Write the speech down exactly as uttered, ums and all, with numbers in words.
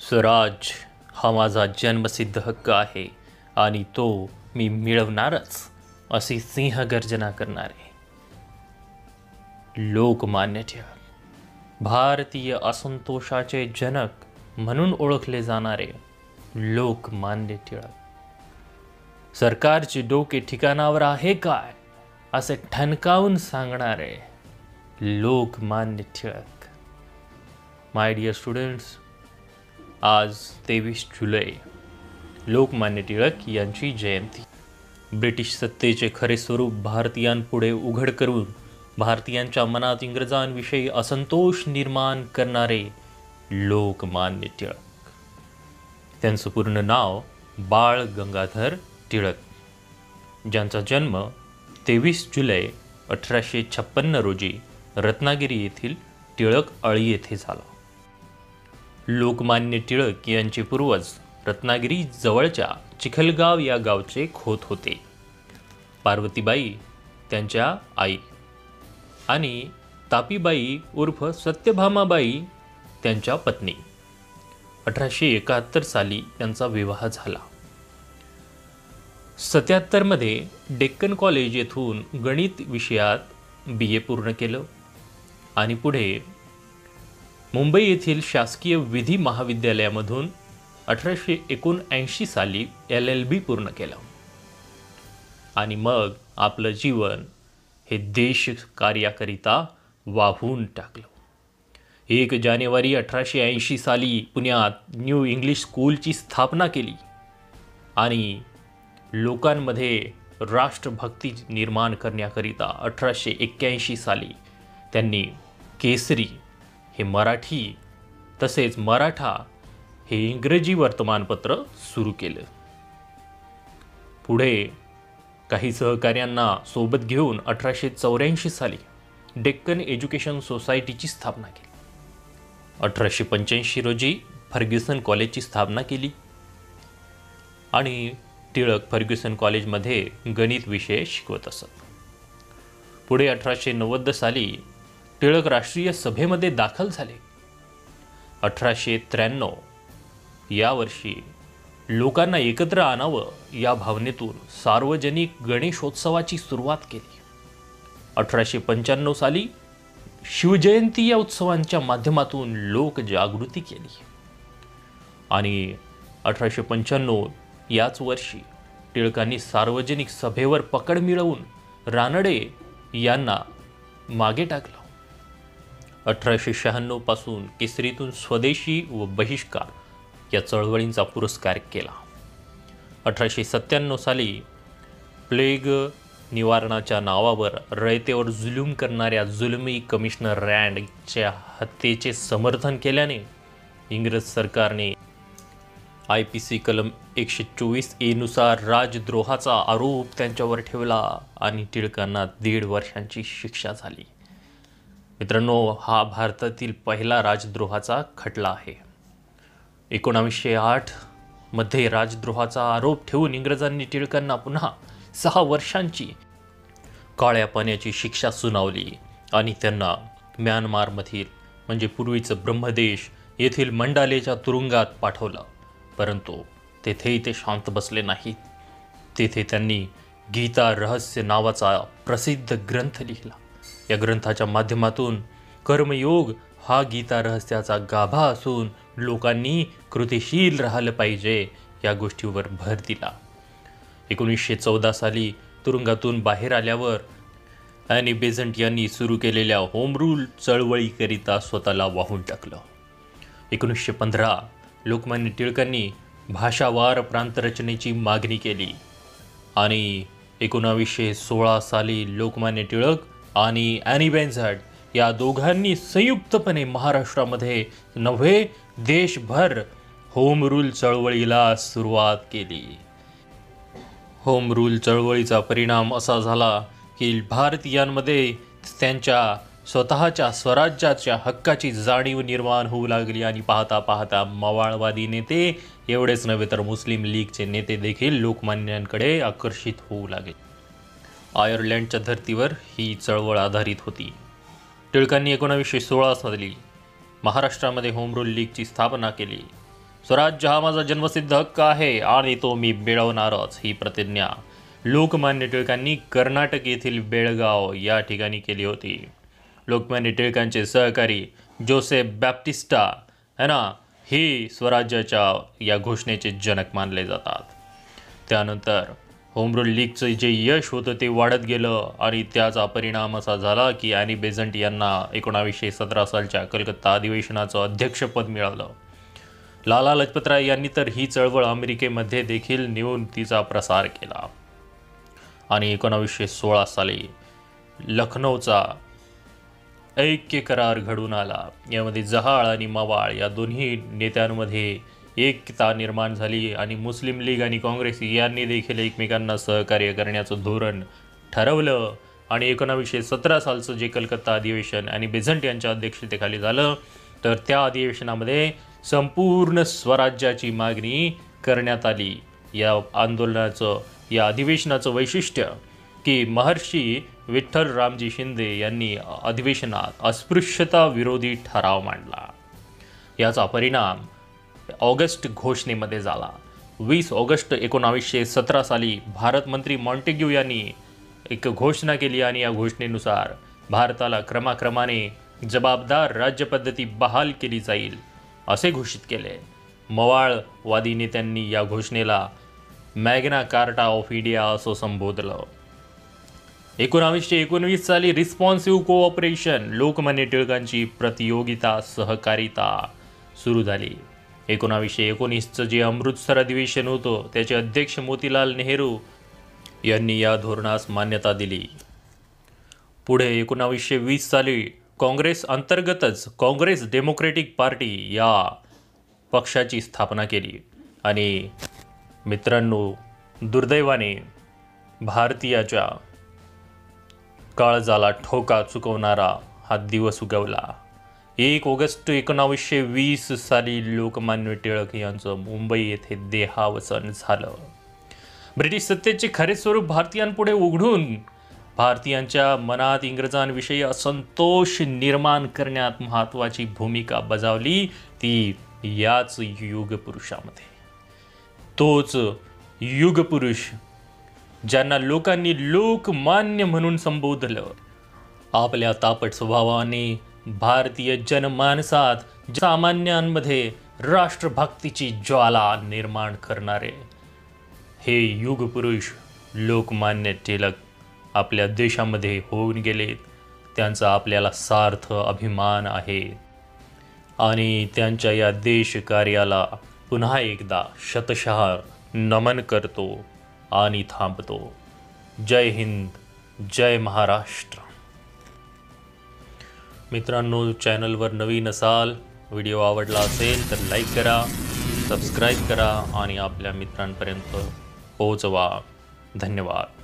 स्वराज हा माझा जन्मसिद्ध हक्क आहे आणि तो मी मिळवणारच, अशी सिंहगर्जना करणारे लोकमान्य टिळक, भारतीय असंतोषाचे जनक म्हणून ओळखले जाणारे लोकमान्य टिळक, सरकारचे डोके ठिकाणावर आहे काय असे ठणकावून सांगणारे Lokmanya Tilak. My dear students, आज तेवीस जुलै लोकमान्य टिळक यांची जयंती. ब्रिटिश सत्तेचे खरे स्वरूप भारतीयांपुढे उघड करून भारतीयांच्या मनात इंग्रजांविषयी असंतोष निर्माण करणारे लोकमान्य टिळक. त्यांचं पूर्ण नाव बाळ गंगाधर टिळक, ज्यांचा जन्म तेवीस जुलै अठराशे छप्पन्न रोजी रत्नागिरी येथील टिळक अळी येथे झाला. लोकमान्य टिळक यांचे पूर्वज रत्नागिरी जवळच्या चिखलगाव या गावचे खोत होते. पार्वतीबाई त्यांच्या आई आणि तापीबाई उर्फ सत्यभामाबाई त्यांच्या पत्नी. अठराशे एकाहत्तर साली त्यांचा विवाह झाला. सत्याहत्तरमध्ये डेक्कन कॉलेज येथून गणित विषयात बी ए पूर्ण केलं आणि पुढे मुंबई येथील शासकीय विधी महाविद्यालयामधून अठराशे एकोणऐंशी साली एल एल बी पूर्ण केलं आणि मग आपलं जीवन हे देश कार्याकरिता वाहून टाकलं. एक जानेवारी अठराशे ऐंशी साली पुण्यात न्यू इंग्लिश स्कूलची स्थापना केली आणि लोकांमध्ये राष्ट्रभक्ती निर्माण करण्याकरिता अठराशे एक्क्याऐंशी साली त्यांनी केसरी हे मराठी तसेच मराठा हे इंग्रजी वर्तमानपत्र सुरू केलं. पुढे काही सहकार्यांना सोबत घेऊन अठराशे चौऱ्याऐंशी साली डेक्कन एज्युकेशन सोसायटीची स्थापना केली. अठराशे पंच्याऐंशी रोजी फर्ग्युसन कॉलेजची स्थापना केली आणि टिळक फर्ग्युसन कॉलेजमध्ये गणित विषय शिकवत असत. पुढे अठराशे नव्वद साली टिळक राष्ट्रीय सभेमध्ये दाखल झाले. अठराशे त्र्याण्णव या वर्षी लोकांना एकत्र आणावं या भावनेतून सार्वजनिक गणेशोत्सवाची सुरुवात केली. अठराशे पंच्याण्णव साली शिवजयंती या उत्सवांच्या माध्यमातून लोकजागृती केली आणि अठराशे पंच्याण्णव याच वर्षी टिळकांनी सार्वजनिक सभेवर पकड मिळवून रानडे यांना मागे टाकलं. अठराशे शहाण्णव पासून केसरीतून स्वदेशी व बहिष्कार या चळवळींचा पुरस्कार केला. अठराशे सत्त्याण्णव साली प्लेग निवारणाच्या नावावर रयतेवर जुलूम करणाऱ्या जुलमी कमिशनर रँडच्या हत्येचे समर्थन केल्याने इंग्रज सरकारने आय पी सी कलम एकशे चोवीस ए नुसार राजद्रोहाचा आरोप त्यांच्यावर ठेवला आणि टिळकांना दीड वर्षांची शिक्षा झाली. मित्रांनो, हा भारतातील पहिला राजद्रोहाचा खटला आहे. एकोणावीसशे आठ मध्ये राजद्रोहाचा आरोप ठेवून इंग्रजांनी टिळकांना पुन्हा सहा वर्षांची काळ्या पाण्याची शिक्षा सुनावली आणि त्यांना म्यानमारमधील म्हणजे पूर्वीचं ब्रह्मदेश येथील मंडालेच्या तुरुंगात पाठवलं. परंतु तेथेही ते शांत बसले नाहीत. तेथे त्यांनी गीता रहस्य नावाचा प्रसिद्ध ग्रंथ लिहिला. या ग्रंथाच्या माध्यमातून कर्मयोग हा गीता रहस्याचा गाभा असून लोकांनी कृतिशील राहिलं पाहिजे या गोष्टीवर भर दिला. एकोणीसशे चौदा साली तुरुंगातून बाहेर आल्यावर ॲनी बेझंट यांनी सुरू केलेल्या होम रूल चळवळीकरिता स्वतःला वाहून टाकलं. एकोणीसशे पंधरा लोकमान्य टिळकांनी भाषावार प्रांतरचनेची मागणी केली आणि एकोणावीसशे सोळा साली लोकमान्य टिळक आणि ॲनी बेझंट या दोघांनी संयुक्तपणे महाराष्ट्रामध्ये नव्हे देशभर होम रूल चळवळीला सुरुवात केली. होम रूल चळवळीचा परिणाम असा झाला की भारतीयांमध्ये त्यांच्या स्वतःच्या स्वराज्याच्या हक्काची जाणीव निर्माण होऊ लागली आणि पाहता पाहता मवाळवादी नेते एवढेच नव्हे तर मुस्लिम लीगचे नेते देखील लोकमान्यांकडे आकर्षित होऊ लागले. आयर्लंडच्या धर्तीवर ही चळवळ आधारित होती. टिळकांनी एकोणावीसशे सोळा साली महाराष्ट्रामध्ये होम रूल लीगची स्थापना केली. स्वराज्य हा माझा जन्मसिद्ध हक्क आहे आणि तो मी मिळवणारच, ही प्रतिज्ञा लोकमान्य टिळकांनी कर्नाटक येथील बेळगाव या ठिकाणी केली होती. लोकमान्य टिळकांचे सहकारी जोसेफ बॅप्टिस्टा है ना, ही स्वराज्याच्या या घोषणेचे जनक मानले जातात. त्यानंतर होम रूल लीगचं जे यश होतं ते वाढत गेलं आणि त्याचा परिणाम असा झाला की ॲनी बेझंट यांना एकोणावीसशे सतरा सालच्या कलकत्ता अधिवेशनाचं अध्यक्षपद मिळालं. लाला लजपतराय यांनी तर ही चळवळ अमेरिकेमध्ये देखील नेऊन तिचा प्रसार केला आणि एकोणावीसशे सोळा साली लखनौचा ऐक्य करार घडून आला. यामध्ये जहाळ आणि मवाळ या दोन्ही नेत्यांमध्ये एकता निर्माण झाली आणि मुस्लिम लीग आणि काँग्रेस यांनी देखील एकमेकांना सहकार्य करण्याचं धोरण ठरवलं आणि एकोणावीसशे सतरा सालचं जे कलकत्ता अधिवेशन आणि बेझंट यांच्या अध्यक्षतेखाली झालं, तर त्या अधिवेशनामध्ये संपूर्ण स्वराज्याची मागणी करण्यात आली. या आंदोलनाचं या अधिवेशनाचं वैशिष्ट्य की महर्षी विठ्ठल रामजी शिंदे यांनी अधिवेशनात अस्पृश्यता विरोधी ठराव मांडला. याचा परिणाम ऑगस्ट घोषणेमध्ये झाला. वीस ऑगस्ट एकोणावीसशे सतरा साली भारत मंत्री मॉन्टेग्यू यांनी एक घोषणा केली आणि या घोषणेनुसार भारताला क्रमाक्रमाने जबाबदार राज्यपद्धती बहाल केली जाईल असे घोषित केले. मवाळवादी नेत्यांनी या घोषणेला मॅग्ना कार्टा ऑफ इंडिया असं संबोधलं. एकोणावीसशे एकोणवीस साली रिस्पॉन्सिव्ह कोऑपरेशन लोकमान्य टिळकांची प्रतियोगिता सहकारिता सुरू झाली. एकोणावीसशे एकोणीसचं जे अमृतसर अधिवेशन होतं त्याचे अध्यक्ष मोतीलाल नेहरू यांनी या धोरणास मान्यता दिली. पुढे एकोणावीसशे वीस साली काँग्रेस अंतर्गतच काँग्रेस डेमोक्रेटिक पार्टी या पक्षाची स्थापना केली आणि मित्रांनो, दुर्दैवाने भारतीयाच्या काळजाला ठोका चुकवणारा हा दिवस उगवला. एक ऑगस्ट एकोणावीसशे वीस साली लोकमान्य टिळक यांचं मुंबई येथे देहावसन झालं. ब्रिटिश सत्तेचे खरे स्वरूप भारतीयांपुढे उघडून भारतीयांच्या मनात इंग्रजांविषयी असंतोष निर्माण करण्यात महत्त्वाची भूमिका बजावली ती याच युगपुरुषामध्ये. तोच युगपुरुष ज्यांना लोकांनी लोकमान्य म्हणून संबोधलं, आपल्या तापट स्वभावाने भारतीय जनमानसात सामान्यांमध्ये राष्ट्रभक्तीची ज्वाला निर्माण करणारे हे युगपुरुष लोकमान्य टिळक आपल्या देशामध्ये होऊन गेलेत. त्यांचा आपल्याला सार्थ अभिमान आहे आणि त्यांच्या या देशकार्याला पुन्हा एकदा शतशः नमन करतो आणि थांबतो. जय हिंद, जय महाराष्ट्र. मित्रांनो, चॅनलवर नवीन असाल, व्हिडिओ आवडला असेल तर लाईक करा, सबस्क्राईब करा आणि आपल्या मित्रांपर्यंत पोहोचवा. धन्यवाद.